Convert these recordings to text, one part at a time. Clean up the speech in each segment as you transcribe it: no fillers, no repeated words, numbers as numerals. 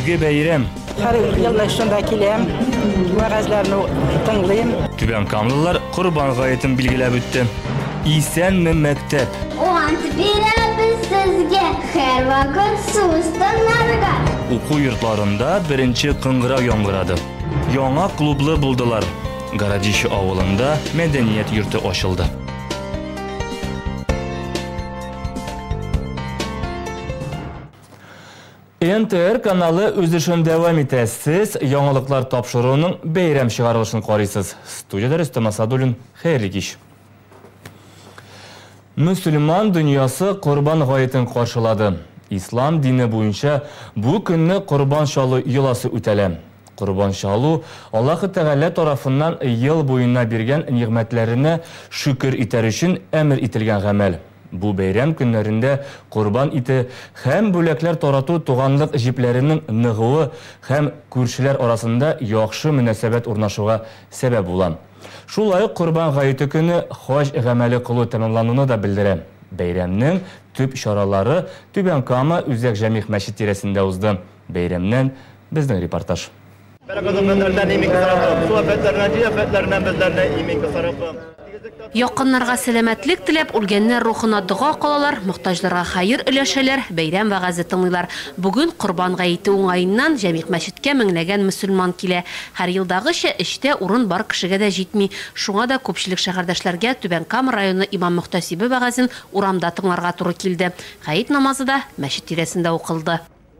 изге бәйрәм. Һәр елда шунда киләм, вәгазьләрне тыңлыйм. Түбән камлылар Корбан гаетен билгеләп үтте. Исәнме мәктәп? Ант бирәбез сезгә һәр вакыт сустанарга. Уку йортларында беренче кыңгырау яңгырады. Яңа клублы булдылар. Городище авылында мәдәният йорты ачылды. НТР каналы үзешен дәвам итә. Сез яңалыклар тапшыруның бәйрәм чыгарылышын карыйсыз. Студияда Рөстәм Асадуллин, хәерле кич. Мөселман дөньясы Корбан гаетен каршылады. Ислам дине буенча бу көнне Корбан шалы йоласы үтәлә. Корбан шалу Аллаһ Тәгалә тарафыннан ел буена биргән нигъмәтләренә шөкер итәр өчен әмер ителгән гамәл. Бу бәйрәм көннәрендә Корбан ите һәм бүләкләр тарату туганлык җипләренең ныгуы һәм күршеләр арасында яхшы мөнәсәбәт урнашуга сәбәп була. Шулай ук Корбан гаете көне хаҗ гамәле кылу тәмамлануны да белдерә. Бәйрәмнең төп чаралары Түбән Кама Үзәк Җәмигъ мәчет тирәсендә узды. Бәйрәмнән безнең репортаж. Якыннарга сәламәтлек теләп, үлгәннәр рухына дуга кылалар, мохтаҗларга хәер өләшәләр, бәйрәм вәгазы тыңлыйлар. Бүген Корбан гаете уңаеннан Җәмигъ мәчеткә меңләгән мөселман килә. Һәр елдагыча эштә урын бар кешегә дә җитми. Шуңа да күпчелек шәһәрдәшләргә Түбән Кама районы имам мөхтәсибе вәгазен урамда тыңларга туры килде. Гает намазы да мәчет тирәсендә укылды.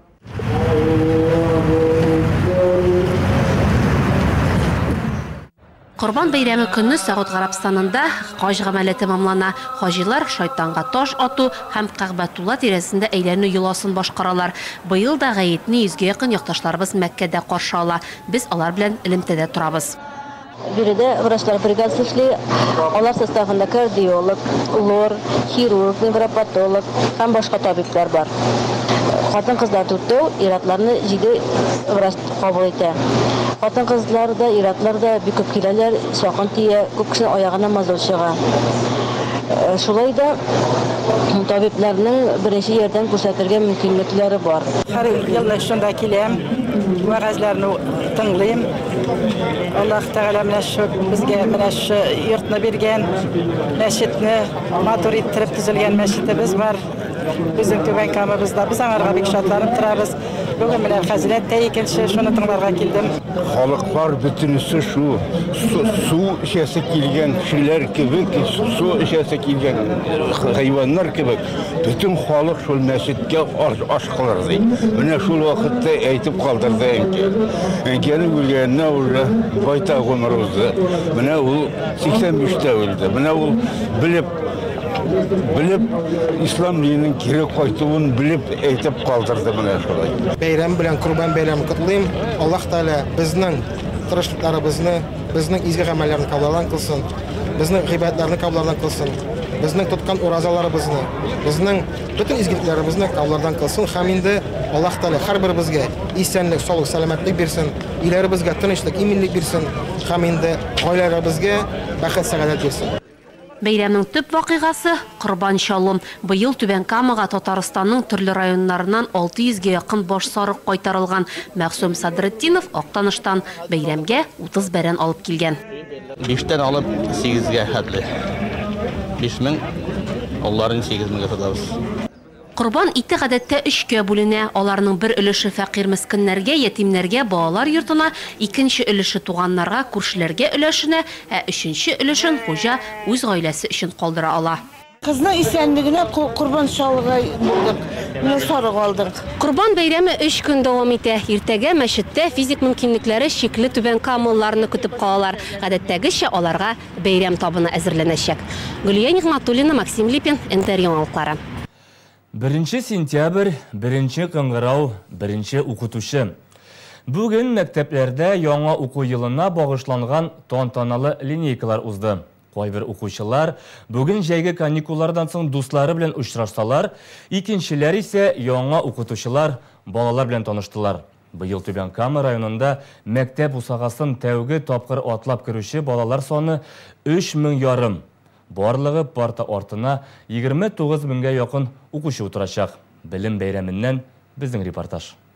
Корбан бәйрәме көнне Сәгуд Гарабстанында хаҗ гамәле тәмамлана. Хаҗилар шайтанга таш ату һәм Кәгъбәтулла тирәсендә әйләнү йоласын башкаралар. Быел да гаетне 100-гә якын якташларыбыз Мәккәдә каршы ала. Без алар белән элемтәдә торабыз. Биредә врачлар бригадасы эшли, алар составында кардиолог, лор, хирург, невропатолог һәм башка табиблар бар. Хатын-кызлар тутту, иратларны 7 врач кабул итә. Хатын-кызлар да, иратлар да бик күп киләләр, сакын тия, күп кеше аягына мазал чыга. Шулай да табибларның беренче ярдәм күрсәтергә мөмкинлекләре бар. Һәр елда шунда киләм, вәгазьләрне тыңлыйм. Аллаһ Тәгалә безгә менә шу йортны биргән, мәчетне матур иттереп төзелгән мәчетебез бар. Безнең Түбән Камабызда без аңарга бик шатланып торабыз. Бүген менә хәзрәт тә икенче шуны тыңларга килдем. Халыклар бөтенесе шу су эчәсе килгән кешеләр кебек, су эчәсе килгән хайваннар кебек, бөтен халык шул мәчеткә ашкылар ди. Менә шул вакытта әйтеп калдырды инде. Әнкәне үлгәнне уже байтак гомер узды. Менә ул 85-тә үлде. Менә ул белеп ислам диненең кире кайтуын белеп әйтеп калдырды менә шулай. Бәйрәм белән Корбан бәйрәмен котлыйм. Аллаһ Тәгалә безнең тырышлыкларыбызны, безнең изге гамәлләрне кабулдан кылсын, безнең гыйбадатларны кабулдан кылсын, безнең тоткан уразаларыбызны, безнең бөтен изгелекләребезне кабулдан кылсын. Һәм инде Аллаһ Тәгалә һәрберебезгә исәнлек, саулык, сәламәтлек бирсен, иләребезгә тынычлык, иминлек бирсен, һәм инде гаиләләребезгә бәхет, сәгадәт бирсен. Бәйрәмнең төп вакыйгасы Корбан чалу. Быел Түбән Камага Татарстанның төрле районнарыннан 600-гә якын баш сарык кайтарылган. Мәгъсум Садретдинов Актаныштан бәйрәмгә 30 бәрән алып килгән. 5-тән алып 8-гә хәтле. 5000, алларын 8000-гә тотабыз. Корбан ите гадәттә 3-кә бүленә. Аларның бер өлеше фәкыйрь мискиннәргә, ятимнәргә, балалар йортына, икенче өлеше туганнарга, күршеләргә өлешенә, ә өченче өлешен хуҗа үз гаиләсе өчен калдыра ала. Кызның исәнлегенә Корбан шалыга булдык. Менә сарык алдык. Корбан бәйрәме 3 көн дәвам итә. Иртәгә мәчеттә физик мөмкинлекләре шикле Түбән Камалларны көтеп калалар. Гадәттәгечә аларга бәйрәм табыны әзерләнәчәк. Гөлия Нигъмәтуллина, Максим Липин, НТР яңалыклары. 1 сентябрь, 1 кыңгырау, 1 укытучы. Бүген мәктәпләрдә яңа уку елына багышланган тантаналы линейкалар узды. Кайбер укучылар бүген җәйге каникуллардан соң дуслары белән очраштылар, икенчеләр исә яңа укытучылар, балалар белән таныштылар. Быел Түбән Кама районында мәктәп усагасын тәүге тапкыр атлап керүче балалар саны 3500. Барлыгы парта артына 29 меңгә якын укучы утырачак. Белем бәйрәменнән безнең репортаж.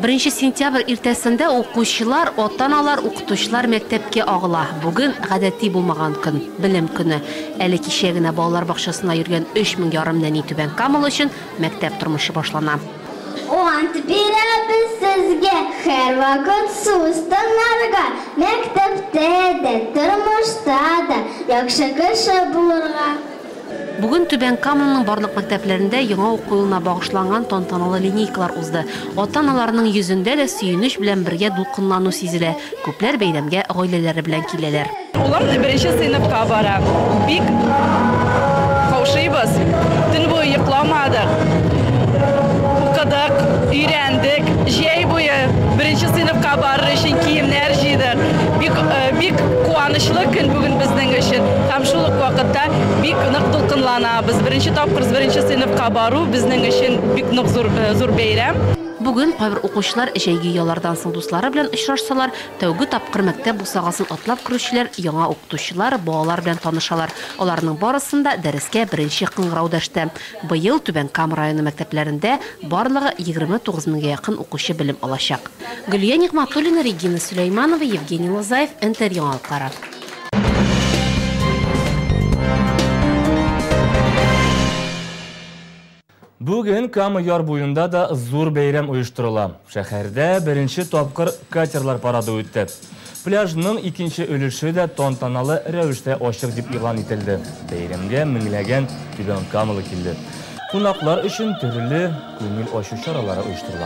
1 сентябрь иртәсендә укучылар, ата-аналар, укытучылар мәктәпкә агыла. Бүген гадәти булмаган көн, белем көне. Әле кичә генә балалар бакчасына йөргән 3,5 мең нәни Түбән Кама өчен мәктәп тормышы башлана. Ант бирәбез сезгә һәр вакыт сустынларга, мәктәптә дә, тормышта да яхшы кеше булырга. Бүген Түбән Каманың барлык мәктәпләрендә яңа уку елына багышланган тантаналы линейкалар узды. Ата-аналарның йөзендә дә сөенеч белән бергә дулкынлану сизелә. Күпләр бәйрәмгә гаиләләре белән киләләр. Улар 1 сыйныфка бара. Бик каушыйбыз. Төн буе йокламадык. Укыдык, өйрәндек. Җәй буе 1 сыйныфка барыр өчен киемнәр җыйдык. Бик куанычлы көн бүген безнең өчен. Һәм шул ук вакытта бик нык дулкынланабыз. 1 тапкыр 1 сыйныфка бару безнең өчен бик нык зур бәйрәм. Бүген кайбер укучылар җәйге яллардан соң дуслары белән очрашсалар, тәүге тапкыр мәктәп бусагасын атлап керүчеләр, яңа укытучылар, балалар белән танышалар. Аларның барысында дәрескә беренче кыңгырау дәште. Быел Түбән Кама районы мәктәпләрендә барлыгы 29 меңгә якын укучы белем алачак. Гөлия Нигъматуллина, Регина Сөләйманова, Евгений Лозаев, НТР яңалыклары. Бүген Кама яр буенда да зур бәйрәм оештырыла. Шәһәрдә беренче тапкыр катерлар парады үтте. Пляжның икенче өлеше дә тантаналы рәвештә ачык дип игълан ителде. Бәйрәмгә меңләгән Түбән Камалы килде. Кунаклар өчен төрле күңел ачу чаралары оештырыла.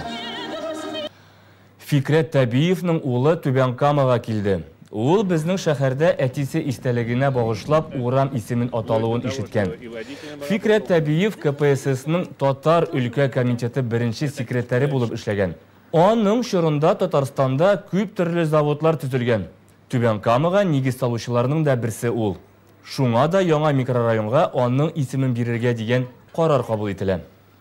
Фикрәт Табиевның улы Түбән Камага килде. Ул безнең шәһәрдә әтисе истәлегенә багышлап урам исемен аталуын ишеткән. Фикрәт Табиев КПССның Татар өлкә комитеты беренче секретаре булып эшләгән. Аның чорында Татарстанда күп төрле заводлар төзелгән. Түбән Камага нигез салучыларның да берсе ул. Шуңа да яңа микрорайонга аның исемен бирергә дигән карар кабул ителә.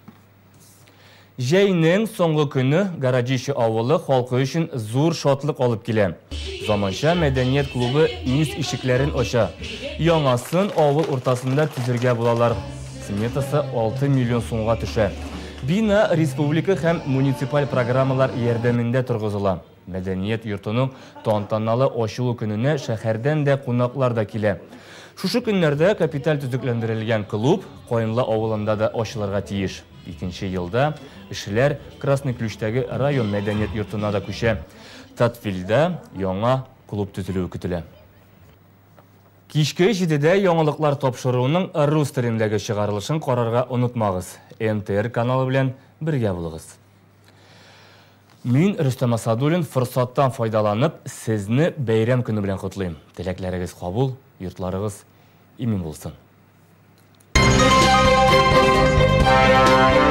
Җәйнең соңгы көне Гараджичи авылы халкы өчен зур шатлык алып килә. Заманча мәдәният клубы үз ишекләрен ача. Яңасын авыл уртасында төзергә булалар. Сметасы 6 миллион сумга төшә. Бина республика һәм муниципаль программалар ярдәмендә торгызыла. Мәдәният йортының тантаналы ачылу көненә шәһәрдән дә кунаклар да килә. Шушы көннәрдә капиталь төзекләндерелгән клуб Кайынлы авылында да ачылырга тиеш. 2нче елда эшләр Красный Ключтәге район мәдәният йортына да күчә. Татвилдә яңа клуб төзелүе көтелә. Кичке 7дә яңалыклар тапшыруның рус телендәге чыгарылышын карарга онытмагыз. НТР каналы белән бергә булыгыз. Мин Рөстәм Асадуллин форсаттан файдаланып, сезне бәйрәм көне белән котлыйм. Теләкләрегез кабул, йортларыгыз имин булсын.